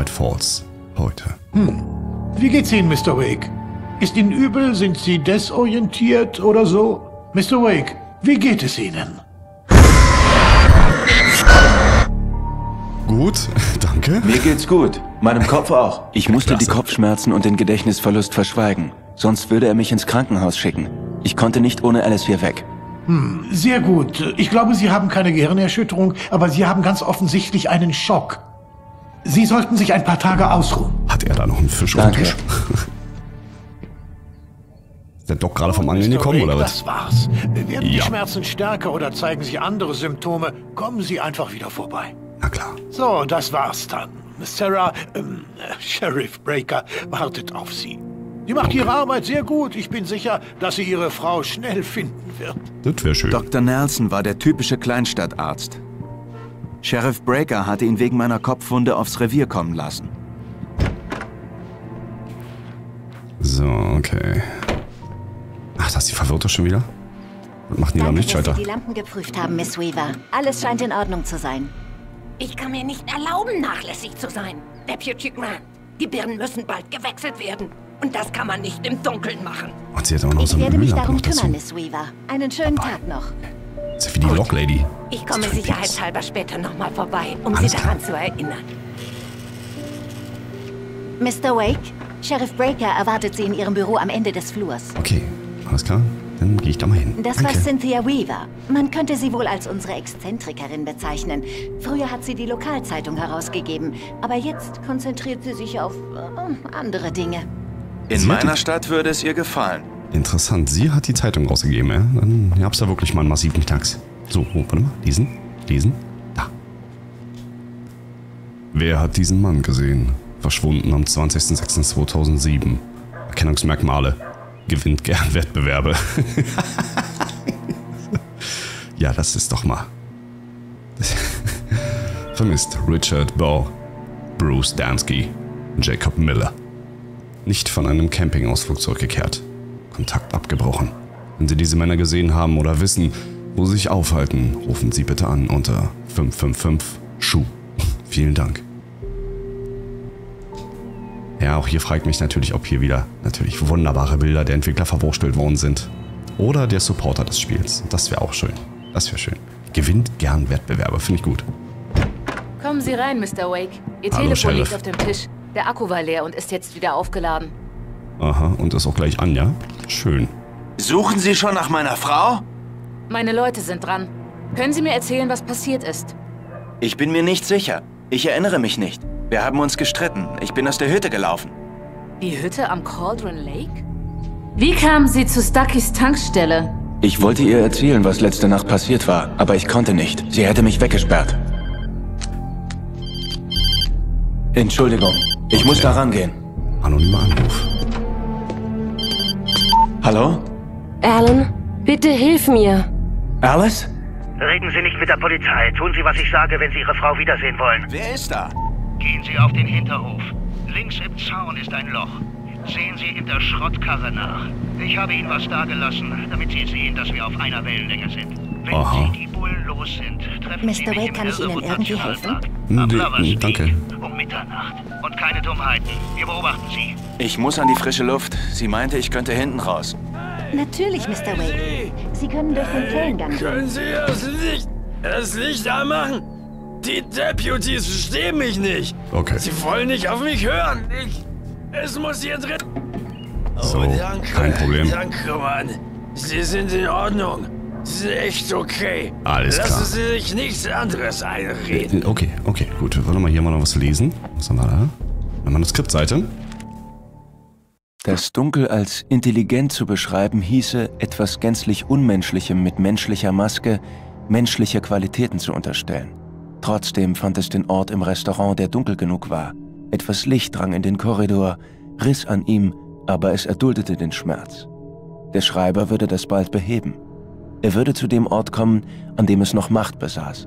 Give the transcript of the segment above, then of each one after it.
Bright Falls. Heute. Wie geht's Ihnen, Mr. Wake? Ist Ihnen übel? Sind Sie desorientiert oder so? Mr. Wake, wie geht es Ihnen? Gut, danke. Mir geht's gut. Meinem Kopf auch. Ich musste die Kopfschmerzen und den Gedächtnisverlust verschweigen. Sonst würde er mich ins Krankenhaus schicken. Ich konnte nicht ohne Alice hier weg. Sehr gut. Ich glaube, Sie haben keine Gehirnerschütterung, aber Sie haben ganz offensichtlich einen Schock. Sie sollten sich ein paar Tage ausruhen. Hat er da noch einen Fisch auf dem Tisch? Ist der Doc gerade vom Angeln gekommen, oder was? Das war's. Werden die Schmerzen stärker oder zeigen Sie andere Symptome, kommen Sie einfach wieder vorbei. Na klar. So, das war's dann. Sarah, Sheriff Breaker wartet auf Sie. Sie macht ihre Arbeit sehr gut. Ich bin sicher, dass sie ihre Frau schnell finden wird. Das wäre schön. Dr. Nelson war der typische Kleinstadtarzt. Sheriff Breaker hatte ihn wegen meiner Kopfwunde aufs Revier kommen lassen. So, okay. Ach, das ist die Verwirrte schon wieder? Was macht die da nicht, Schalter? Dass Sie die Lampen geprüft haben, Miss Weaver. Alles scheint in Ordnung zu sein. Ich kann mir nicht erlauben, nachlässig zu sein. Deputy Grant, die Birnen müssen bald gewechselt werden. Und das kann man nicht im Dunkeln machen. Und sie hat auch noch so Ich eine werde mich Öllampe darum noch dazu. kümmern, Miss Weaver. Einen schönen Tag noch. Das ist ja wie die Locklady. Ich komme sicherheitshalber später nochmal vorbei, um Alles Sie klar. daran zu erinnern. Mr. Wake, Sheriff Breaker erwartet Sie in Ihrem Büro am Ende des Flurs. Okay, alles klar. Dann gehe ich da mal hin. Das Danke. war Cynthia Weaver. Man könnte sie wohl als unsere Exzentrikerin bezeichnen. Früher hat sie die Lokalzeitung herausgegeben, aber jetzt konzentriert sie sich auf andere Dinge. In meiner Stadt würde es ihr gefallen. Interessant. Sie hat die Zeitung rausgegeben, ja? Dann gab's da wirklich mal einen massiven Knacks. So, warte mal. Lesen. Da. Wer hat diesen Mann gesehen? Verschwunden am 20.06.2007. Erkennungsmerkmale. Gewinnt gern Wettbewerbe. Ja, das ist doch mal. Vermisst Richard Bow, Bruce Dansky, Jacob Miller. Nicht von einem Campingausflug zurückgekehrt. Kontakt abgebrochen. Wenn Sie diese Männer gesehen haben oder wissen, wo sie sich aufhalten, rufen Sie bitte an unter 555-SCHUH. Vielen Dank. Ja, auch hier fragt mich natürlich, ob hier wieder natürlich wunderbare Bilder der Entwickler verwurstelt worden sind. Oder der Supporter des Spiels. Das wäre auch schön. Das wäre schön. Gewinnt gern Wettbewerbe, finde ich gut. Kommen Sie rein, Mr. Wake. Ihr Hallo, Telefon Sheriff. liegt auf dem Tisch. Der Akku war leer und ist jetzt wieder aufgeladen. Aha, und ist auch gleich an, ja? Schön. Suchen Sie schon nach meiner Frau? Meine Leute sind dran. Können Sie mir erzählen, was passiert ist? Ich bin mir nicht sicher. Ich erinnere mich nicht. Wir haben uns gestritten. Ich bin aus der Hütte gelaufen. Die Hütte am Cauldron Lake? Wie kamen Sie zu Stuckys Tankstelle? Ich wollte ihr erzählen, was letzte Nacht passiert war, aber ich konnte nicht. Sie hätte mich weggesperrt. Entschuldigung, ich muss da rangehen. Anonymer Anruf. Hallo? Alan, bitte hilf mir. Alice? Reden Sie nicht mit der Polizei. Tun Sie, was ich sage, wenn Sie Ihre Frau wiedersehen wollen. Wer ist da? Gehen Sie auf den Hinterhof. Links im Zaun ist ein Loch. Sehen Sie in der Schrottkarre nach. Ich habe Ihnen was dagelassen, damit Sie sehen, dass wir auf einer Wellenlänge sind. Wenn Aha. Sie die Bullen los sind, treffen Mr. Sie mich Wake, im kann ich Ihnen Elderwood irgendwie helfen? Nationalpark. Nee, Am Lovers Peak danke. Um Mitternacht. Und keine Dummheiten. Wir beobachten Sie. Ich muss an die frische Luft. Sie meinte, ich könnte hinten raus. Natürlich, Mr. Wake. Sie können durch den Zellengang. Können Sie das Licht anmachen? Die Deputies verstehen mich nicht. Okay. Sie wollen nicht auf mich hören. Es muss hier drin... So, danke. kein Problem. Danke, Mann. Sie sind in Ordnung. Sie sind echt okay. Alles klar. Lassen Sie sich nichts anderes einreden. Okay, gut. Wir wollen mal hier mal noch was lesen. Was haben wir da? Eine Manuskriptseite. Das Dunkel als intelligent zu beschreiben hieße, etwas gänzlich Unmenschlichem mit menschlicher Maske menschliche Qualitäten zu unterstellen. Trotzdem fand es den Ort im Restaurant, der dunkel genug war. Etwas Licht drang in den Korridor, riss an ihm, aber es erduldete den Schmerz. Der Schreiber würde das bald beheben. Er würde zu dem Ort kommen, an dem es noch Macht besaß.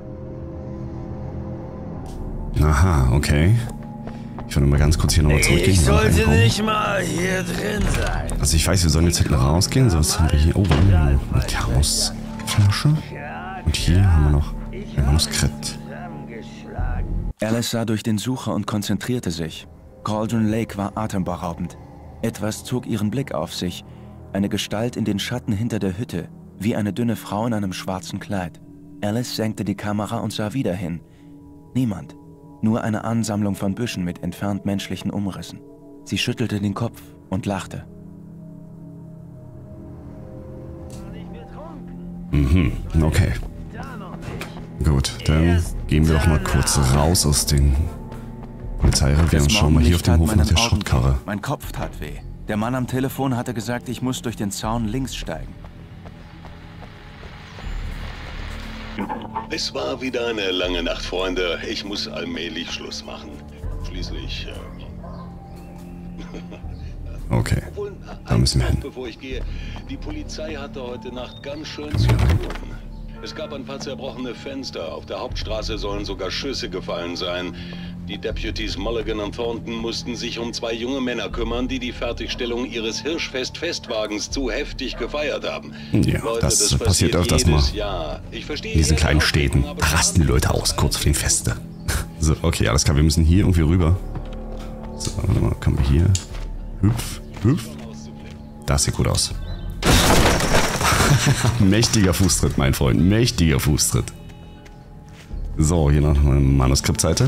Aha, okay. Ich würde mal ganz kurz hier nochmal zurückgehen. Ich hier noch sollte reinkommen. nicht mal hier drin sein. Also ich weiß, wir sollen jetzt hinten rausgehen. So, was haben wir hier? Oh, eine Chaosflasche. Und hier haben wir noch ein Manuskript. Alice sah durch den Sucher und konzentrierte sich. Cauldron Lake war atemberaubend. Etwas zog ihren Blick auf sich. Eine Gestalt in den Schatten hinter der Hütte, wie eine dünne Frau in einem schwarzen Kleid. Alice senkte die Kamera und sah wieder hin. Niemand. Nur eine Ansammlung von Büschen mit entfernt menschlichen Umrissen. Sie schüttelte den Kopf und lachte. Okay. Gut, dann gehen wir doch mal kurz raus aus den Polizeirevier und schauen mal hier auf den Hof nach der Schrottkarre. Mein Kopf tat weh. Der Mann am Telefon hatte gesagt, ich muss durch den Zaun links steigen. Es war wieder eine lange Nacht, Freunde. Ich muss allmählich Schluss machen. Schließlich... Okay, da müssen wir hin. Bevor ich gehe, die Polizei hatte heute Nacht ganz schön zu tun. Es gab ein paar zerbrochene Fenster. Auf der Hauptstraße sollen sogar Schüsse gefallen sein. Die Deputies Mulligan und Thornton mussten sich um 2 junge Männer kümmern, die die Fertigstellung ihres Hirschfest-Festwagens zu heftig gefeiert haben. Ja, Leute, das passiert öfters mal. In diesen kleinen Städten rasten die Leute aus, kurz vor den Feste. So, okay, alles klar, wir müssen hier irgendwie rüber. So, warte mal, kommen wir hier. Hüpf, hüpf. Das sieht gut aus. Mächtiger Fußtritt, mein Freund. Mächtiger Fußtritt. So, hier noch eine Manuskriptseite.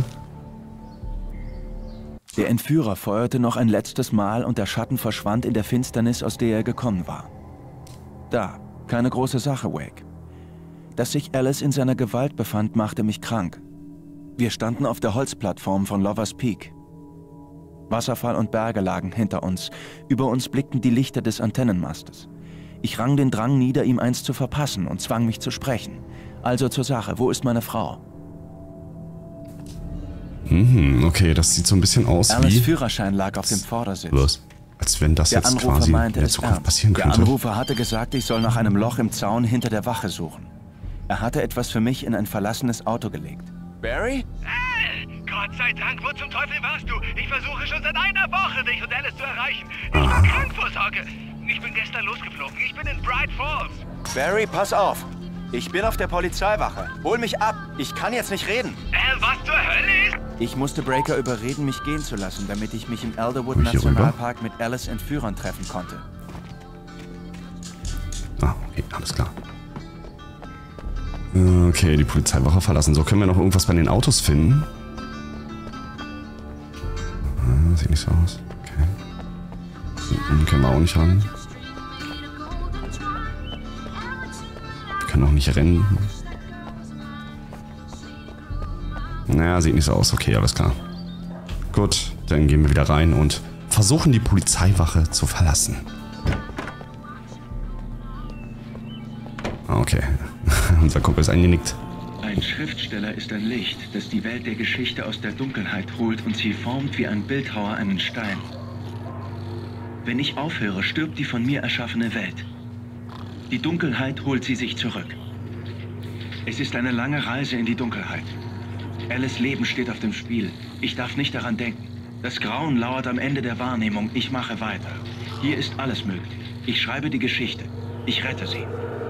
Der Entführer feuerte noch ein letztes Mal und der Schatten verschwand in der Finsternis, aus der er gekommen war. Da, keine große Sache, Wake. Dass sich Alice in seiner Gewalt befand, machte mich krank. Wir standen auf der Holzplattform von Lovers Peak. Wasserfall und Berge lagen hinter uns. Über uns blickten die Lichter des Antennenmastes. Ich rang den Drang nieder, ihm eins zu verpassen und zwang mich zu sprechen. Also zur Sache, wo ist meine Frau? Okay, das sieht so ein bisschen aus Alice wie... Führerschein lag auf dem Vordersitz. Was? Als wenn das jetzt quasi in der Zukunft passieren könnte. Der Anrufer hatte gesagt, ich soll nach einem Loch im Zaun hinter der Wache suchen. Er hatte etwas für mich in ein verlassenes Auto gelegt. Barry? Gott sei Dank, wo zum Teufel warst du? Ich versuche schon seit einer Woche, dich und Alice zu erreichen. Ich war krank vor Sorge. Ich bin gestern losgeflogen. Ich bin in Bright Falls. Barry, pass auf. Ich bin auf der Polizeiwache. Hol mich ab. Ich kann jetzt nicht reden. Was zur Hölle ist? Ich musste Breaker überreden, mich gehen zu lassen, damit ich mich im Elderwood Nationalpark mit Alice Entführern treffen konnte. Ah, okay, alles klar. Okay, die Polizeiwache verlassen. So, können wir noch irgendwas bei den Autos finden? Sieht nicht so aus. Okay. Hinten können wir auch nicht ran. Wir können auch nicht rennen. Naja, sieht nicht so aus. Okay, alles klar. Gut, dann gehen wir wieder rein und versuchen die Polizeiwache zu verlassen. Okay. Unser Kumpel ist eingenickt. Ein Schriftsteller ist ein Licht, das die Welt der Geschichte aus der Dunkelheit holt und sie formt wie ein Bildhauer einen Stein. Wenn ich aufhöre, stirbt die von mir erschaffene Welt. Die Dunkelheit holt sie sich zurück. Es ist eine lange Reise in die Dunkelheit. Alice' Leben steht auf dem Spiel. Ich darf nicht daran denken. Das Grauen lauert am Ende der Wahrnehmung. Ich mache weiter. Hier ist alles möglich. Ich schreibe die Geschichte. Ich rette sie.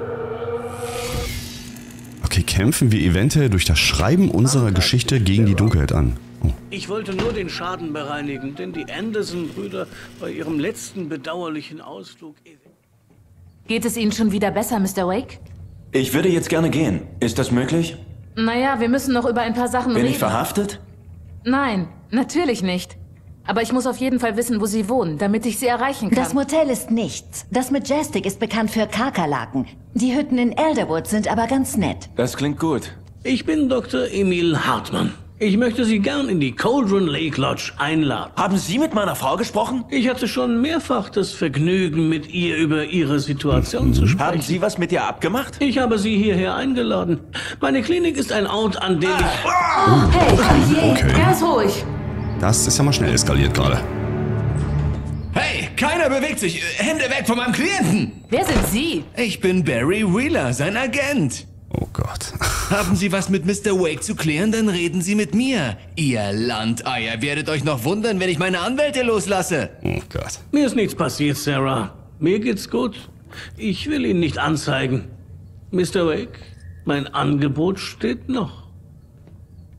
Okay, kämpfen wir eventuell durch das Schreiben unserer Geschichte gegen die Dunkelheit an. Oh. Ich wollte nur den Schaden bereinigen, denn die Anderson-Brüder bei ihrem letzten bedauerlichen Ausflug... Geht es Ihnen schon wieder besser, Mr. Wake? Ich würde jetzt gerne gehen. Ist das möglich? Naja, wir müssen noch über ein paar Sachen reden. Bin ich verhaftet? Nein, natürlich nicht. Aber ich muss auf jeden Fall wissen, wo Sie wohnen, damit ich Sie erreichen kann. Das Motel ist nichts. Das Majestic ist bekannt für Kakerlaken. Die Hütten in Elderwood sind aber ganz nett. Das klingt gut. Ich bin Dr. Emil Hartmann. Ich möchte Sie gern in die Cauldron Lake Lodge einladen. Haben Sie mit meiner Frau gesprochen? Ich hatte schon mehrfach das Vergnügen, mit ihr über Ihre Situation zu sprechen. Haben Sie was mit ihr abgemacht? Ich habe Sie hierher eingeladen. Meine Klinik ist ein Ort, an dem ich... Hey, okay. Ganz ruhig. Das ist ja mal schnell eskaliert gerade. Hey, keiner bewegt sich. Hände weg von meinem Klienten. Wer sind Sie? Ich bin Barry Wheeler, sein Agent. Oh Gott. Haben Sie was mit Mr. Wake zu klären, dann reden Sie mit mir. Ihr Landeier werdet euch noch wundern, wenn ich meine Anwälte loslasse. Oh Gott. Mir ist nichts passiert, Sarah. Mir geht's gut. Ich will ihn nicht anzeigen. Mr. Wake, mein Angebot steht noch.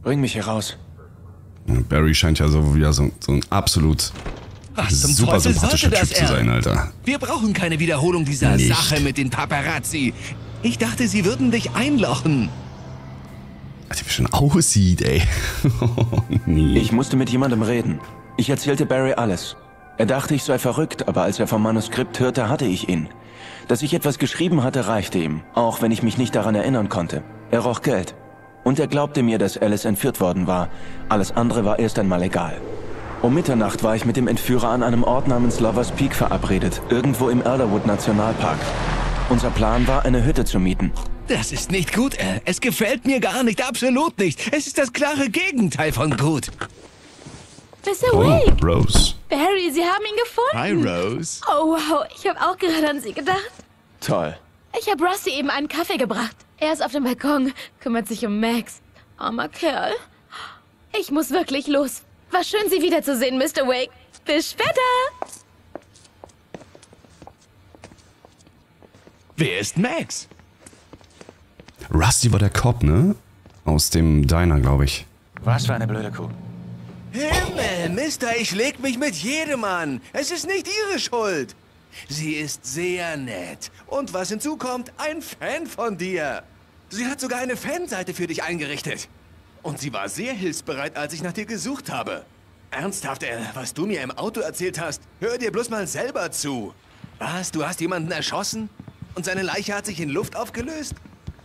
Bring mich hier raus. Barry scheint ja so wieder so ein absolut super sympathischer Typ zu sein, Alter. Wir brauchen keine Wiederholung dieser Sache mit den Paparazzi. Ich dachte, sie würden dich einlochen. Alter, wie schön aussieht, ey. Nee. Ich musste mit jemandem reden. Ich erzählte Barry alles. Er dachte, ich sei verrückt, aber als er vom Manuskript hörte, hatte ich ihn. Dass ich etwas geschrieben hatte, reichte ihm, auch wenn ich mich nicht daran erinnern konnte. Er roch Geld. Und er glaubte mir, dass Alice entführt worden war. Alles andere war erst einmal egal. Um Mitternacht war ich mit dem Entführer an einem Ort namens Lovers Peak verabredet, irgendwo im Elderwood Nationalpark. Unser Plan war, eine Hütte zu mieten. Das ist nicht gut, Al. Es gefällt mir gar nicht, absolut nicht. Es ist das klare Gegenteil von gut. Mr. Wake! Rose. Barry, Sie haben ihn gefunden. Hi, Rose. Oh, wow. Ich habe auch gerade an Sie gedacht. Toll. Ich habe Rusty eben einen Kaffee gebracht. Er ist auf dem Balkon, kümmert sich um Max. Armer Kerl. Ich muss wirklich los. War schön, Sie wiederzusehen, Mr. Wake. Bis später. Wer ist Max? Rusty war der Cop, ne? Aus dem Diner, glaube ich. Was für eine blöde Kuh. Himmel, Mister, ich leg mich mit jedem an. Es ist nicht Ihre Schuld. Sie ist sehr nett. Und was hinzukommt, ein Fan von dir. Sie hat sogar eine Fanseite für dich eingerichtet. Und sie war sehr hilfsbereit, als ich nach dir gesucht habe. Ernsthaft, was du mir im Auto erzählt hast, hör dir bloß mal selber zu. Was, du hast jemanden erschossen? Und seine Leiche hat sich in Luft aufgelöst?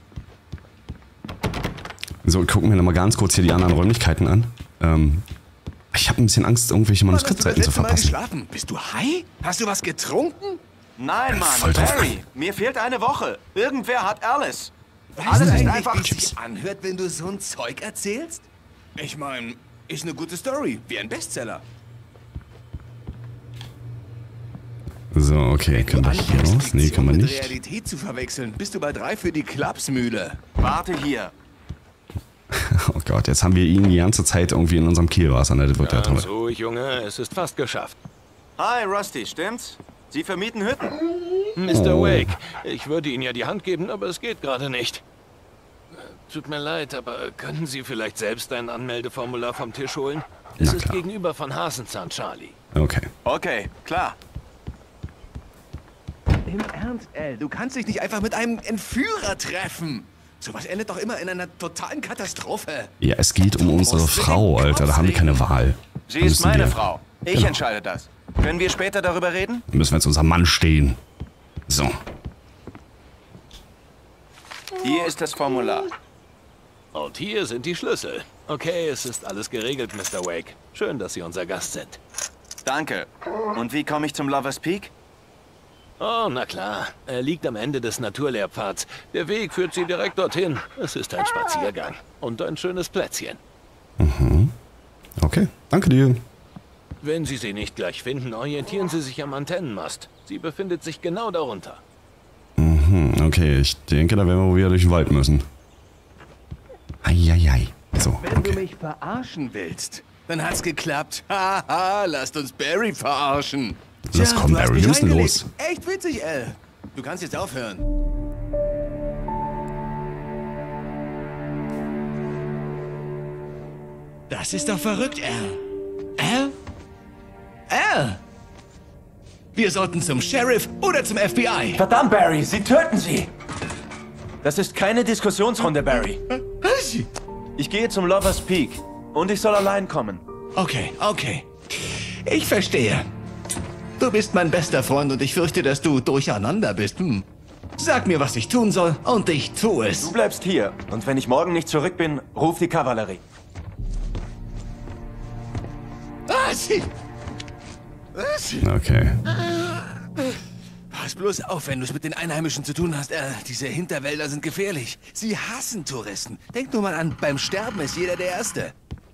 So, gucken wir nochmal ganz kurz hier die anderen Räumlichkeiten an. Ich habe ein bisschen Angst, irgendwelche Manuskriptseiten zu verpassen. Geschlafen? Bist du high? Hast du was getrunken? Nein, Mann, Voll drauf. Barry, mir fehlt eine Woche. Irgendwer hat Alice. Weißt Alles du ist eigentlich, einfach... wie es sich anhört, wenn du so ein Zeug erzählst? Ich meine, ist eine gute Story, wie ein Bestseller. So, okay, können wir hier raus? Nee, können wir Mit nicht. Realität zu verwechseln, bist du bei 3 für die Klapsmühle. Warte hier. Oh Gott, jetzt haben wir ihn die ganze Zeit irgendwie in unserem Kielwasser. Ne? Das wird ja toll. Ganz ruhig, Junge, es ist fast geschafft. Hi, Rusty, stimmt's? Sie vermieten Hütten. Mr. Wake, ich würde Ihnen ja die Hand geben, aber es geht gerade nicht. Tut mir leid, aber könnten Sie vielleicht selbst ein Anmeldeformular vom Tisch holen? Es ist gegenüber von Hasenzahn, Charlie. Okay. Okay, klar. Im Ernst, Al, du kannst dich nicht einfach mit einem Entführer treffen. Sowas endet doch immer in einer totalen Katastrophe. Ja, es geht um unsere Frau, Alter. Da haben wir keine Wahl. Sie ist meine Frau. Ich entscheide das. Können wir später darüber reden? Da müssen wir jetzt unserem Mann stehen. So. Hier ist das Formular. Und hier sind die Schlüssel. Okay, es ist alles geregelt, Mr. Wake. Schön, dass Sie unser Gast sind. Danke. Und wie komme ich zum Lovers Peak? Oh, na klar. Er liegt am Ende des Naturlehrpfads. Der Weg führt Sie direkt dorthin. Es ist ein Spaziergang. Und ein schönes Plätzchen. Mhm. Okay, danke dir. Wenn Sie sie nicht gleich finden, orientieren Sie sich am Antennenmast. Sie befindet sich genau darunter. Mhm, okay, ich denke, da werden wir wieder durch den Wald müssen. Eieiei. So, Wenn du mich verarschen willst, dann hat's geklappt. Haha, lasst uns Barry verarschen. Los, komm, Barry, wir müssen los. Echt witzig, Al. Du kannst jetzt aufhören. Das ist doch verrückt, Al. Al? Al! Wir sollten zum Sheriff oder zum FBI. Verdammt, Barry, sie töten sie! Das ist keine Diskussionsrunde, Barry. Was? Ich gehe zum Lovers Peak und ich soll allein kommen. Okay, okay. Ich verstehe. Du bist mein bester Freund und ich fürchte, dass du durcheinander bist. Sag mir, was ich tun soll und ich tue es. Du bleibst hier und wenn ich morgen nicht zurück bin, ruf die Kavallerie. Was? Was? Okay. Pass bloß auf, wenn du es mit den Einheimischen zu tun hast. Diese Hinterwälder sind gefährlich. Sie hassen Touristen. Denk nur mal an, beim Sterben ist jeder der Erste.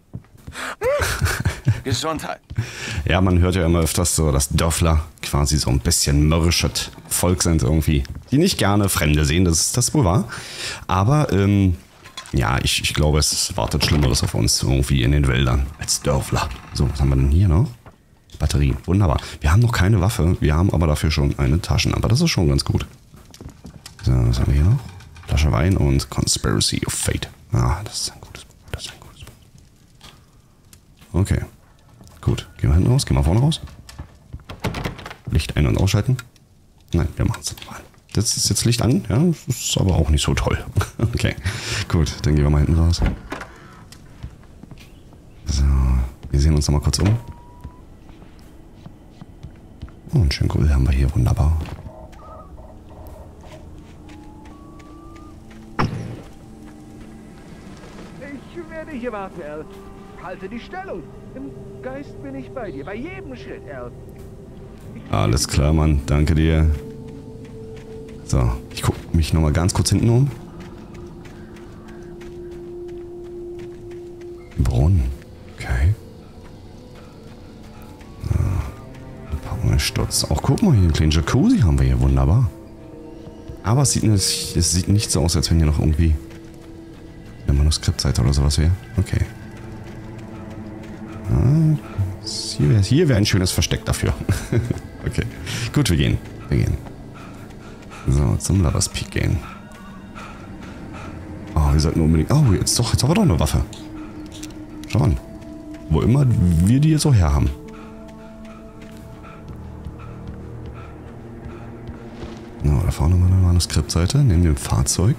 Gesundheit. Ja, man hört ja immer öfters so, dass Dörfler quasi so ein bisschen mürrisches Volk sind irgendwie, die nicht gerne Fremde sehen, das ist das wohl wahr. Aber, ja, ich glaube, es wartet Schlimmeres auf uns irgendwie in den Wäldern als Dörfler. So, was haben wir denn hier noch? Batterien, wunderbar. Wir haben noch keine Waffe, wir haben aber dafür schon eine Taschenlampe, das ist schon ganz gut. So, was haben wir hier noch? Flasche Wein und Conspiracy of Fate. Ah, das ist ein gutes Buch, das ist ein gutes Buch. Okay. Gut. Gehen wir hinten raus. Gehen wir vorne raus. Licht ein- und ausschalten. Nein, wir machen es nochmal. Das ist jetzt Licht an. Ja, das ist aber auch nicht so toll. Okay. Gut, dann gehen wir mal hinten raus. So. Wir sehen uns nochmal kurz um. Oh, einen schönen Grill haben wir hier. Wunderbar. Ich werde hier warten, Al. Halte die Stellung. Im Geist bin ich bei dir. Bei jedem Schritt, Al. Alles klar, Mann. Danke dir. So, ich gucke mich nochmal ganz kurz hinten um. Brunnen. Okay. Sturz. Auch guck mal, hier einen kleinen Jacuzzi haben wir hier. Wunderbar. Aber es sieht nicht so aus, als wenn hier noch irgendwie eine Manuskriptseite oder sowas wäre. Okay. Hier wäre ein schönes Versteck dafür. Okay. Gut, wir gehen. So, zum Lovers Peak gehen. Oh, wir sollten unbedingt... Oh, jetzt haben wir doch eine Waffe. Schau an. Wo immer wir die jetzt so her haben. No, da vorne mal eine Manuskriptseite. Neben dem Fahrzeug.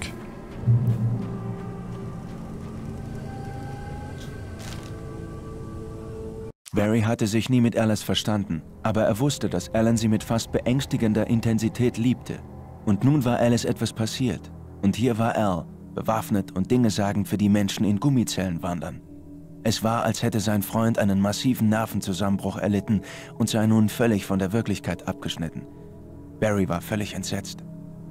Barry hatte sich nie mit Alice verstanden, aber er wusste, dass Alan sie mit fast beängstigender Intensität liebte. Und nun war Alice etwas passiert. Und hier war Al, bewaffnet und Dinge sagend, für die Menschen in Gummizellen wandern. Es war, als hätte sein Freund einen massiven Nervenzusammenbruch erlitten und sei nun völlig von der Wirklichkeit abgeschnitten. Barry war völlig entsetzt.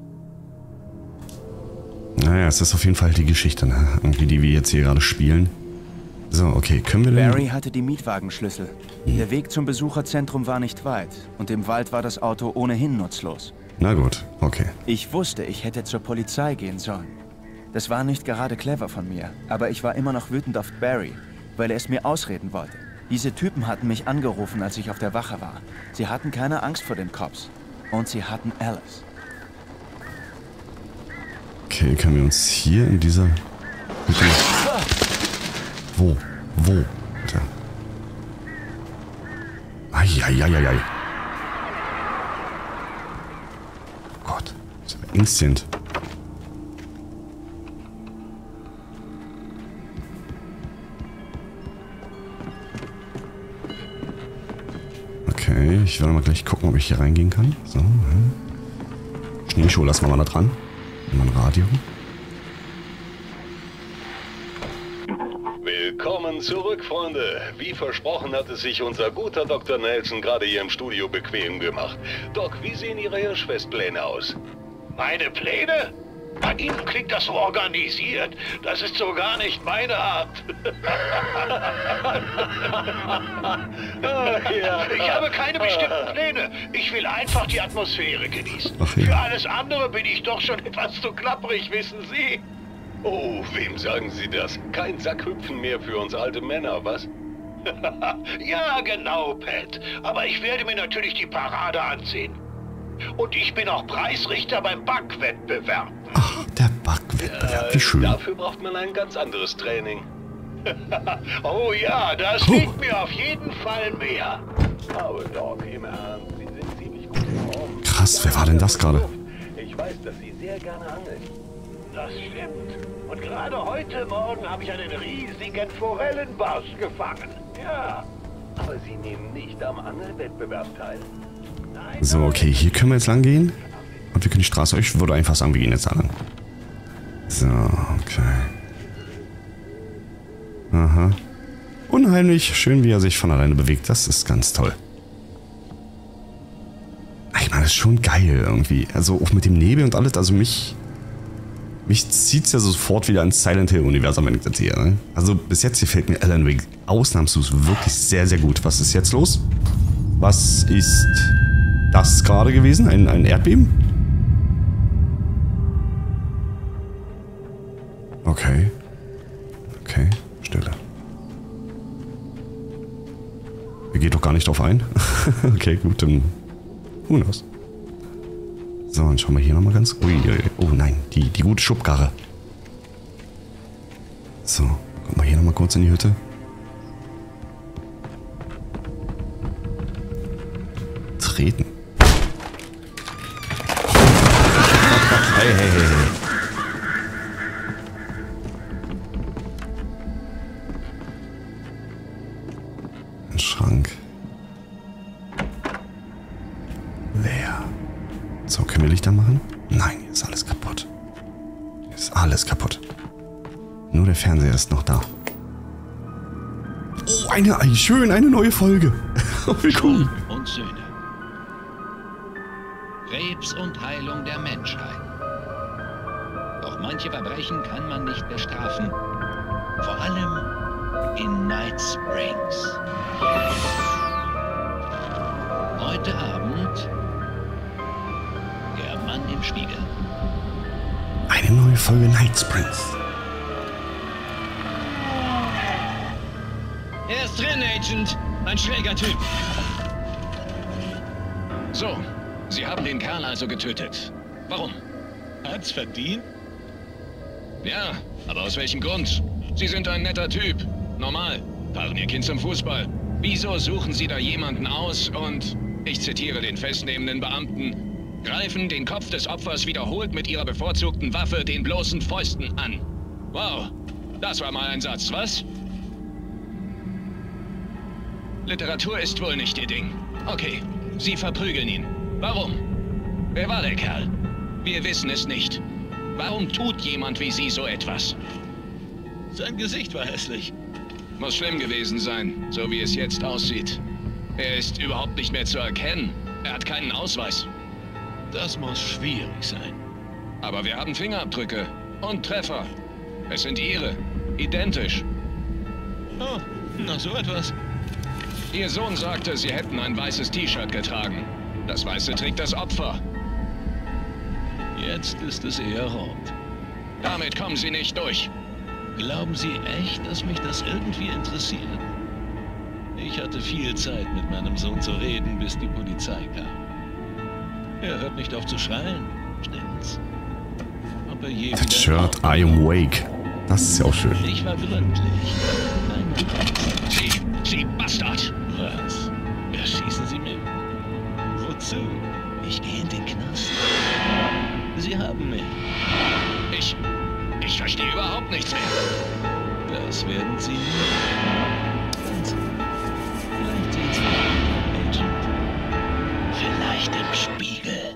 Naja, es ist auf jeden Fall die Geschichte, ne? Irgendwie, die wir jetzt hier gerade spielen. So, okay, können wir denn... Barry hatte die Mietwagenschlüssel. Der Weg zum Besucherzentrum war nicht weit und im Wald war das Auto ohnehin nutzlos. Na gut, okay. Ich wusste, ich hätte zur Polizei gehen sollen. Das war nicht gerade clever von mir, aber ich war immer noch wütend auf Barry, weil er es mir ausreden wollte. Diese Typen hatten mich angerufen, als ich auf der Wache war. Sie hatten keine Angst vor den Cops. Und sie hatten Alice. Okay, können wir uns hier in dieser... Wo? Tja. Eieieiei. Oh Gott, das ist aber instant. Okay, ich werde mal gleich gucken, ob ich hier reingehen kann. So, Schneeschuh lassen wir mal da dran. Und mein Radio. Willkommen zurück, Freunde. Wie versprochen hat es sich unser guter Dr. Nelson gerade hier im Studio bequem gemacht. Doc, wie sehen Ihre Hirschfestpläne aus? Meine Pläne? Bei Ihnen klingt das so organisiert. Das ist so gar nicht meine Art. Ich habe keine bestimmten Pläne. Ich will einfach die Atmosphäre genießen. Für alles andere bin ich doch schon etwas zu klapprig, wissen Sie. Oh, wem sagen Sie das? Kein Sackhüpfen mehr für uns alte Männer, was? Ja, genau, Pat. Aber ich werde mir natürlich die Parade ansehen. Und ich bin auch Preisrichter beim Backwettbewerb. Ach, der Backwettbewerb, wie schön. Dafür braucht man ein ganz anderes Training. Oh ja, das liegt mir auf jeden Fall mehr. Aber Doc, im Ernst, Sie sind ziemlich gut in Form. Krass, wer war denn das gerade? Ich weiß, dass Sie sehr gerne angeln. Das stimmt. Und gerade heute Morgen habe ich einen riesigen Forellenbarsch gefangen. Ja. Aber Sie nehmen nicht am Angelwettbewerb teil. So, okay, hier können wir jetzt lang gehen. Und wir können die Straße... Ich würde einfach sagen, wir gehen jetzt da lang. So, okay. Aha. Unheimlich schön, wie er sich von alleine bewegt. Das ist ganz toll. Ich meine, das ist schon geil irgendwie. Also auch mit dem Nebel und alles. Also mich zieht es ja sofort wieder ins Silent Hill-Universum, wenn ich das sehe. Ne? Also bis jetzt gefällt mir Alan Wake ausnahmslos wirklich sehr, sehr gut. Was ist jetzt los? Was ist das gerade gewesen? Ein Erdbeben? Okay. Okay, Stille. Er geht doch gar nicht drauf ein. Okay, gut, dann... Who knows? So, dann schauen wir hier nochmal ganz... Ui, oh nein, die gute Schubkarre. So, gucken wir hier nochmal kurz in die Hütte. treten. Hey, hey, hey, hey. Ein Schrank. Leer. So, können wir Lichter machen? Nein, hier ist alles kaputt. Hier ist alles kaputt. Nur der Fernseher ist noch da. Oh, eine neue Folge. Wie cool. Und Söhne. Krebs und Heilung der Menschheit. Doch manche Verbrechen kann man nicht bestrafen. Vor allem in Night Springs. Heute Abend der Mann im Spiegel. Eine neue Folge Night Springs. Er ist drin, Agent. Ein schräger Typ. So, Sie haben den Kerl also getötet. Warum? Hat's verdient? Ja, aber aus welchem Grund? Sie sind ein netter Typ. Normal. Fahren Ihr Kind zum Fußball. Wieso suchen Sie da jemanden aus und, ich zitiere den festnehmenden Beamten, greifen den Kopf des Opfers wiederholt mit Ihrer bevorzugten Waffe den bloßen Fäusten an? Wow, das war mal ein Satz, was? Literatur ist wohl nicht Ihr Ding. Okay, Sie verprügeln ihn. Warum? Wer war der Kerl? Wir wissen es nicht. Warum tut jemand wie Sie so etwas? Sein Gesicht war hässlich. Muss schlimm gewesen sein, so wie es jetzt aussieht. Er ist überhaupt nicht mehr zu erkennen. Er hat keinen Ausweis. Das muss schwierig sein. Aber wir haben Fingerabdrücke und Treffer. Es sind Ihre. Identisch. Oh, na so etwas. Ihr Sohn sagte, Sie hätten ein weißes T-Shirt getragen. Das Weiße trägt das Opfer. Jetzt ist es eher rot. Damit kommen Sie nicht durch. Glauben Sie echt, dass mich das irgendwie interessiert? Ich hatte viel Zeit, mit meinem Sohn zu reden, bis die Polizei kam. Er hört nicht auf zu schreien, stimmt's? Ob er je das Shirt, I am Wake. Das ist ja auch schön. Ich war gründlich. Sie Bastard! Was? Erschießen Sie mich? Wozu? Ich gehe in den Knast. Sie haben mich. Ich verstehe überhaupt nichts mehr. Das werden Sie nicht. Vielleicht sehen Sie mich, Agent. Vielleicht im Spiegel.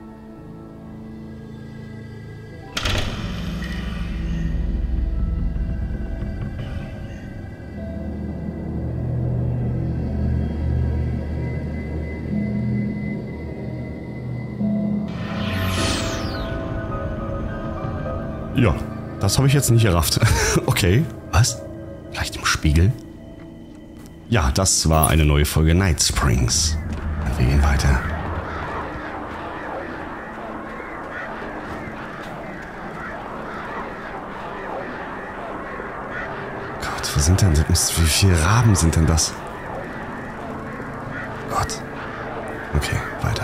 Ja, das habe ich jetzt nicht gerafft. Okay, was? Vielleicht im Spiegel? Ja, das war eine neue Folge Night Springs. Wir gehen weiter. Gott, was sind denn das? Wie viele Raben sind denn das? Gott. Okay, weiter.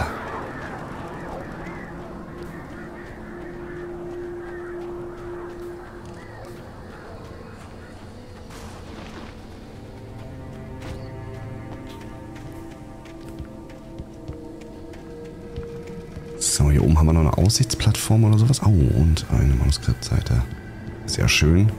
So, hier oben haben wir noch eine Aussichtsplattform oder sowas. Oh, und eine Manuskriptseite. Sehr schön.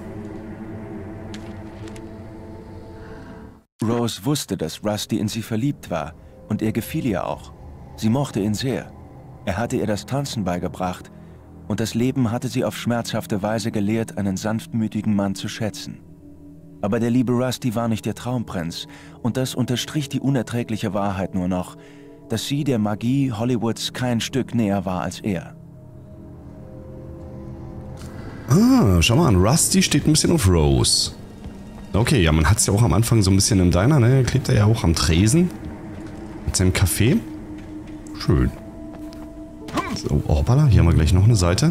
Rose wusste, dass Rusty in sie verliebt war und er gefiel ihr auch. Sie mochte ihn sehr. Er hatte ihr das Tanzen beigebracht und das Leben hatte sie auf schmerzhafte Weise gelehrt, einen sanftmütigen Mann zu schätzen. Aber der liebe Rusty war nicht ihr Traumprinz und das unterstrich die unerträgliche Wahrheit nur noch, dass sie der Magie Hollywoods kein Stück näher war als er. Ah, schau mal an, Rusty steht ein bisschen auf Rose. Okay, ja, man hat es ja auch am Anfang so ein bisschen im Diner, ne? Klebt er ja auch am Tresen. Mit seinem Kaffee. Schön. So, hoppala, hier haben wir gleich noch eine Seite.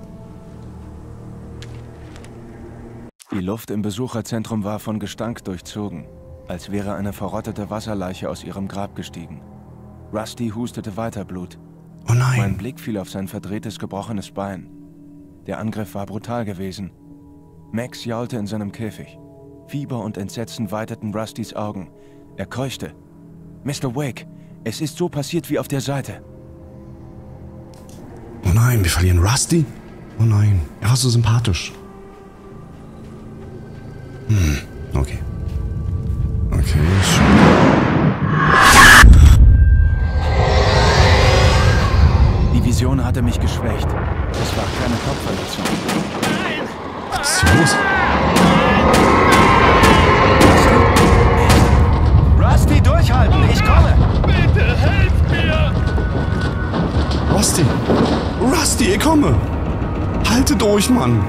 Die Luft im Besucherzentrum war von Gestank durchzogen, als wäre eine verrottete Wasserleiche aus ihrem Grab gestiegen. Rusty hustete weiter Blut. Oh nein. Mein Blick fiel auf sein verdrehtes, gebrochenes Bein. Der Angriff war brutal gewesen. Max jaulte in seinem Käfig. Fieber und Entsetzen weiteten Rustys Augen. Er keuchte. »Mr. Wake, Es ist so passiert wie auf der Seite. Oh nein, wir verlieren Rusty? Oh nein, er war so sympathisch. Okay. Okay, Die Vision hatte mich geschwächt. Es war keine Kopfverletzung. Nein! Was ist hier los? Rusty, durchhalten! Ich komme! Bitte helft mir! Rusty! Rusty, ich komme! Halte durch, Mann!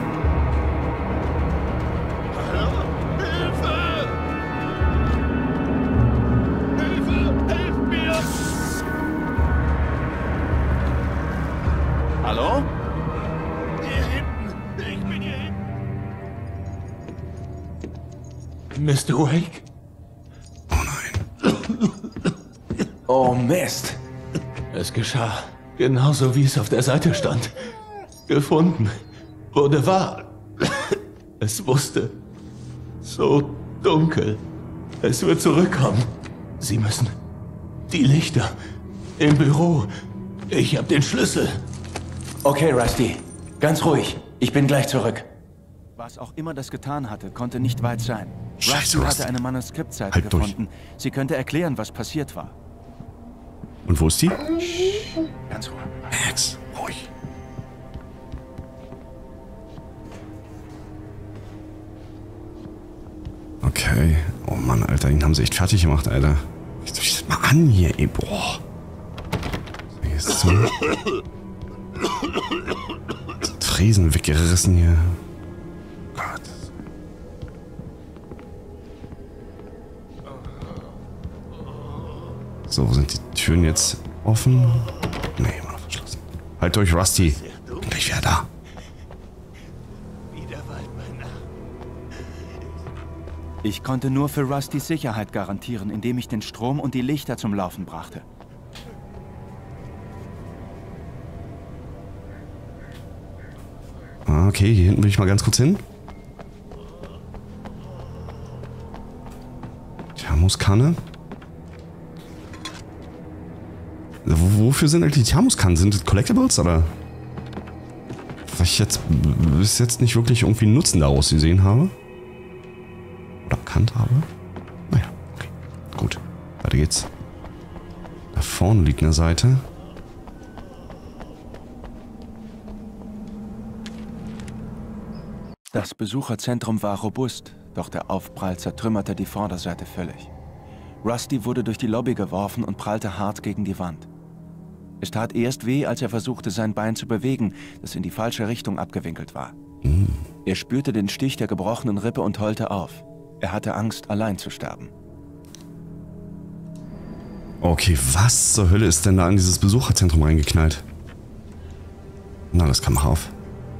Hallo? Hier hinten. Ich bin hier hinten. Mr. Wake? Oh Mist. Es geschah. Genauso wie es auf der Seite stand. Gefunden. Wurde wahr. Es wusste. So dunkel. Es wird zurückkommen. Sie müssen. Die Lichter. Im Büro. Ich hab den Schlüssel. Okay, Rusty. Ganz ruhig. Ich bin gleich zurück. Was auch immer das getan hatte, konnte nicht weit sein. Rusty hatte eine Manuskriptseite gefunden. Sie könnte erklären, was passiert war. Und wo ist die? Ganz ruhig. Max, ruhig. Okay. Oh Mann, Alter, ihn haben sie echt fertig gemacht, Alter. Ich soll das mal an hier, ey. Boah. Hier ist so. Tresen weggerissen hier. Gott. So, wo sind die Türen jetzt offen? Nee, immer noch verschlossen. Halt durch, Rusty. Bin gleich wieder da. Ich konnte nur für Rustys Sicherheit garantieren, indem ich den Strom und die Lichter zum Laufen brachte. Okay, hier hinten will ich mal ganz kurz hin. Thermoskanne. Wofür sind eigentlich die Thermoskannen? Sind das Collectibles oder? Weil ich jetzt bis jetzt nicht wirklich irgendwie einen Nutzen daraus gesehen habe. Oder erkannt habe. Naja, okay. Gut. Weiter geht's. Da vorne liegt eine Seite. Das Besucherzentrum war robust, doch der Aufprall zertrümmerte die Vorderseite völlig. Rusty wurde durch die Lobby geworfen und prallte hart gegen die Wand. Es tat erst weh, als er versuchte, sein Bein zu bewegen, das in die falsche Richtung abgewinkelt war. Er spürte den Stich der gebrochenen Rippe und heulte auf. Er hatte Angst, allein zu sterben. Okay, was zur Hölle ist denn da in dieses Besucherzentrum reingeknallt? Na, das kam auf.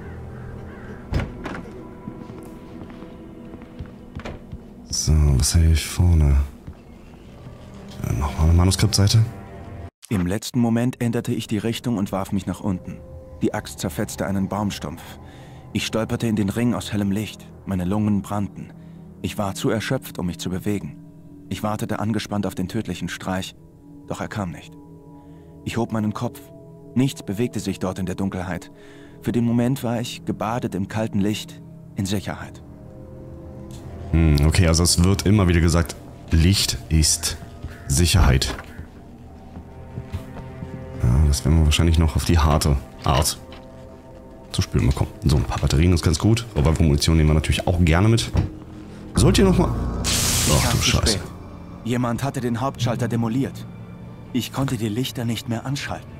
So, was habe ich vorne? Ja, nochmal eine Manuskriptseite. Im letzten Moment änderte ich die Richtung und warf mich nach unten. Die Axt zerfetzte einen Baumstumpf. Ich stolperte in den Ring aus hellem Licht. Meine Lungen brannten. Ich war zu erschöpft, um mich zu bewegen. Ich wartete angespannt auf den tödlichen Streich, doch er kam nicht. Ich hob meinen Kopf. Nichts bewegte sich dort in der Dunkelheit. Für den Moment war ich, gebadet im kalten Licht, in Sicherheit. Okay, also es wird immer wieder gesagt, Licht ist Sicherheit. Ja, das werden wir wahrscheinlich noch auf die harte Art zu spüren bekommen. So, ein paar Batterien ist ganz gut. Revolver-Munition nehmen wir natürlich auch gerne mit. Sollt ihr nochmal... Ach du Scheiße. Jemand hatte den Hauptschalter demoliert. Ich konnte die Lichter nicht mehr anschalten.